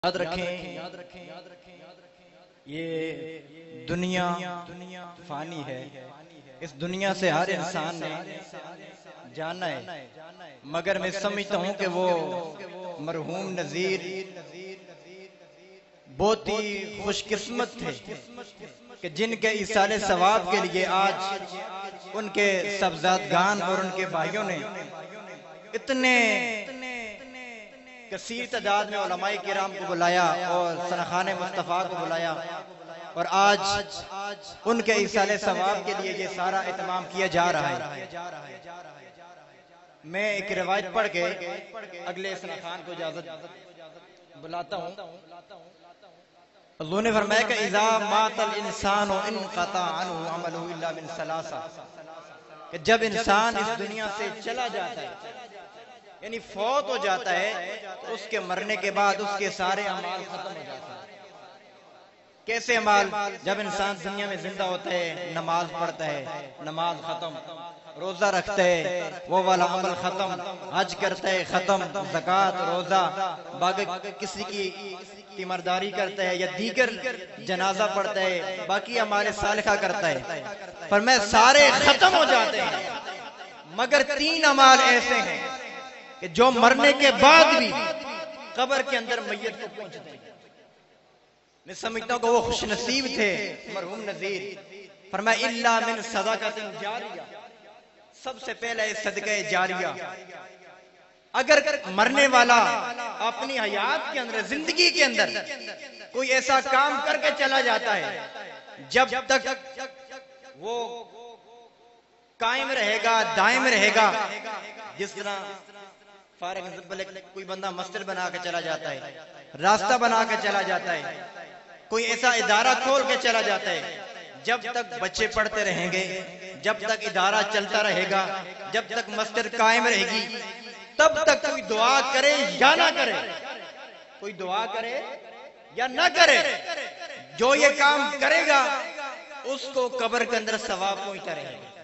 یاد رکھیں یہ دنیا فانی ہے، اس دنیا سے ہر انسان نے جانا ہے، مگر میں سمجھتا ہوں کہ وہ مرحوم نذیر بہت ہی خوش قسمت تھے کہ جن کے ایصال ثواب کے لیے آج ان کے صاحبزادگان اور ان کے بھائیوں نے اتنے کثیر تعداد میں علماء کرام کو بلایا اور سرخان مصطفیٰ کو بلایا، اور آج ان کے ایصال ثواب کے لیے یہ سارا اہتمام کیا جا رہا ہے۔ میں ایک روایت پڑھ کے اگلے سرخان کو اجازت بلاتا ہوں۔ حضور نے فرمایا کہ اذا مات الانسان انقطع عنه عمله الا من ثلاثہ، کہ جب انسان اس دنیا سے چلا جاتا ہے یعنی فوت ہو جاتا ہے تو اس کے مرنے کے بعد اس کے سارے اعمال ختم ہو جاتے ہیں۔ کیسے اعمال؟ جب انسان دنیا میں زندہ ہوتا ہے نماز پڑھتا ہے، نماز ختم، روزہ رکھتا ہے وہ والا عمل ختم، حج کرتا ہے ختم، زکوٰۃ، روزہ، باقی کسی کی تیمارداری کرتا ہے یا دیگر جنازہ پڑھتا ہے، باقی اعمال صالحہ کرتا ہے، فرمایا سارے ختم ہو جاتے ہیں، مگر تین اعمال ایسے ہیں کہ جو مرنے کے بعد بھی قبر کے اندر میت کو پہنچتے ہیں۔ میں سمجھتا ہوں کہ وہ خوش نصیب تھے مرحوم نذیر۔ فرمایا الا من صدقۃ جاریہ، سب سے پہلے صدقہ جاریہ۔ اگر مرنے والا اپنی حیات کے اندر، زندگی کے اندر کوئی ایسا کام کر کے چلا جاتا ہے جب تک وہ قائم رہے گا، دائم رہے گا، جس طرح فارغ کوئی بندہ مسجد بنا کے چلا جاتا ہے، راستہ بنا کے چلا جاتا ہے، کوئی ایسا ادارہ کھول کے چلا جاتا ہے، جب تک بچے پڑھتے رہیں گے، جب تک ادارہ چلتا رہے گا، جب تک مسجد قائم رہے گی، تب تک کوئی دعا کرے یا نہ کرے، کوئی دعا کرے یا نہ کرے، جو یہ کام کرے گا اس کو قبر کے اندر ثواب پہنچتا رہے گا۔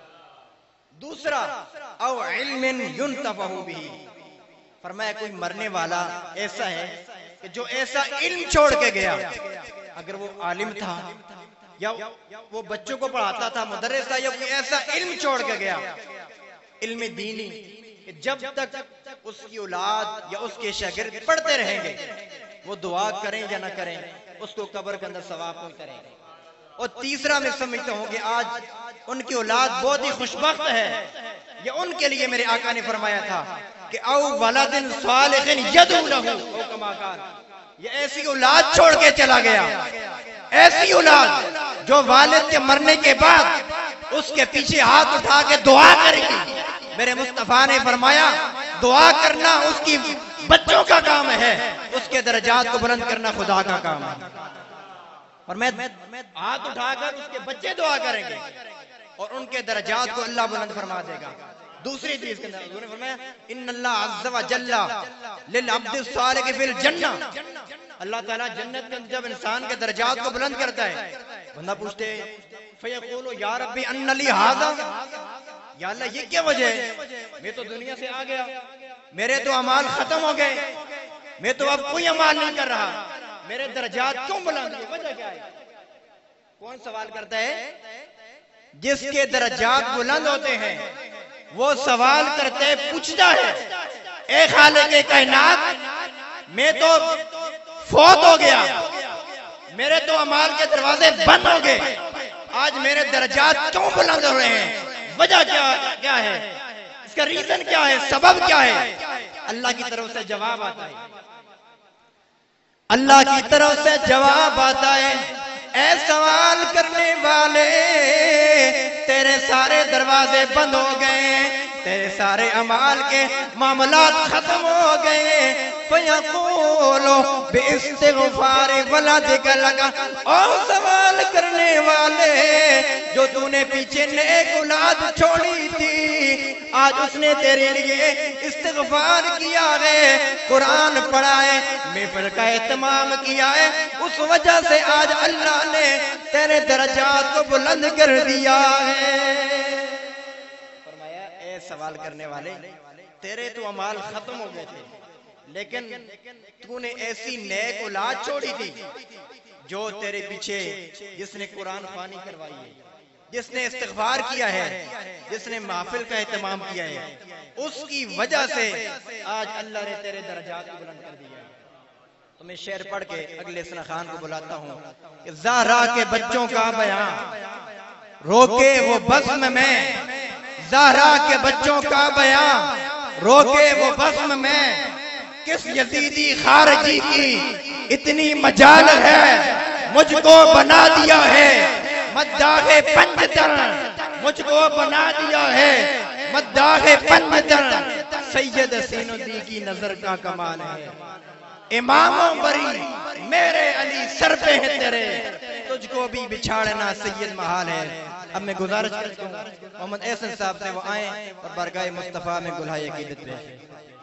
دوسرا او علم ينتفع به، فرمایا کوئی مرنے والا ایسا ہے کہ جو ایسا علم چھوڑ کے گیا، اگر وہ عالم تھا یا وہ بچوں کو پڑھاتا تھا، مدرس تھا، یا کوئی ایسا علم چھوڑ کے گیا، علم دینی، کہ جب تک اس کی اولاد یا اس کے شاگرد پڑھتے رہیں گے، وہ دعا کریں یا نہ کریں اس کو قبر کے اندر ثواب پہنچتا رہے گا۔ اور تیسرا میں سمجھتا ہوں کہ آج ان کی اولاد بہت ہی خوشبخت ہے، یہ ان کے لیے میرے آقا نے فرمایا تھا کہ او ولد صالح یدعو لہ، او کما قال، یہ ایسی اولاد چھوڑ کے چلا گیا، ایسی اولاد جو والد کے مرنے کے بعد اس کے پیچھے ہاتھ اٹھا کے دعا کرے گی۔ میرے مصطفیٰ نے فرمایا دعا کرنا اس کی بچوں کا کام ہے، اس کے درجات کو بلند کرنا خدا کا کام ہے، اور میں ہاتھ اٹھا کر اس کے بچے دعا کریں گے اور ان کے درجات کو اللہ بلند فرما دے گا۔ دوسری حدیث کے اندر حضور نے فرمایا ان اللہ عز و جل للعبد الصالح فی الجنہ، اللہ تعالیٰ جنت میں جب انسان کے درجات کو بلند کرتا ہے، بندہ پوچھتے فیقول یا ربی ان لی ھذا، یا اللہ یہ کیا وجہ ہے، میں تو دنیا سے آ گیا، میرے تو اعمال ختم ہو گئے، میں تو اب کوئی اعمال نہیں کر رہا، میرے درجات کیوں بلند ہوئے، وجہ کیا ہے؟ کون سوال کرتا ہے؟ جس کے درجات بلند ہوتے ہیں وہ سوال کرتے ہیں، پوچھتا ہے اے خالق کائنات، میں تو فوت ہو گیا، میرے تو اعمال کے دروازے بند ہو گئے، آج میرے درجات کیوں بلند ہو رہے ہیں، وجہ کیا ہے، اس کا ریزن کیا ہے، سبب کیا ہے؟ اللہ کی طرف سے جواب آتا ہے، اللہ کی طرف سے جواب آتا ہے اے سوال کرنے والے، تیرے سارے دروازے بند ہو گئے، تیرے سارے اعمال کے معاملات ختم ہو گئے، فَيَقُولُ بِإِسْتِغْفَارِ وَلَدِكَ لَكَ، اور سوال کرنے والے جو تو نے پیچھے نیک اولاد چھوڑی تھی، آج اس نے تیرے لیے استغفار کیا ہے، قرآن پڑھا ہے، محفل کا اہتمام کیا ہے، اس وجہ سے آج اللہ نے تیرے درجات کو بلند کر دیا ہے۔ فرمایا اے سوال کرنے والے، تیرے تو اعمال ختم ہو گئے تھے، لیکن تو نے ایسی نیک اولاد چھوڑی تھی جو تیرے پیچھے، جس نے قرآن خوانی کروائی ہے، جس نے استغفار کیا ہے، جس نے محفل کا اہتمام کیا ہے، اس کی وجہ سے آج اللہ نے تیرے درجات کو بلند کر دیا ہے۔ تو میں شعر پڑھ کے اگلے سنا خان کو بلاتا ہوں کہ زہرا کے بچوں کا بیان روکے وہ بزم میں، زہرا کے بچوں کا بیان روکے وہ بزم میں، کس یزیدی خارجی کی اتنی مجال ہے، مجھ کو بنا دیا ہے مداح پنجتن، مجھ کو بنا دیا ہے مداح پنجتن، سید حسین الدین کی نظر کا کمال ہے، اماموں بری میرے علی سر پہ ہے تیرے، تجھ کو بھی بچھاڑنا سید محال ہے۔ اب میں گزارش کرتا ہوں محمد احسن صاحب سے وہ آئیں اور بارگاہ مصطفیٰ میں گلہائے عقیدت پیش کریں۔